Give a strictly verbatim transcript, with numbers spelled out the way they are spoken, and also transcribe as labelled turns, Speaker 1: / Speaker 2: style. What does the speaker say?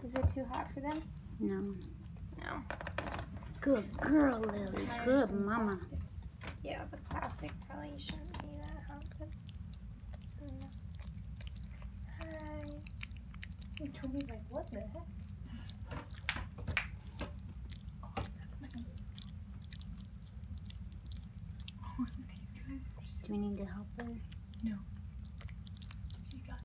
Speaker 1: Is it too hot for them?
Speaker 2: No.
Speaker 1: No.
Speaker 2: Good girl, Lily. Good mama.
Speaker 1: Plastic. Yeah, the plastic probably shouldn't be that hot, but I don't know. Hi. And Toby's like, what the heck?
Speaker 3: Oh, that's my baby. Oh, these guys are so...
Speaker 2: Do we need to help her?
Speaker 3: No.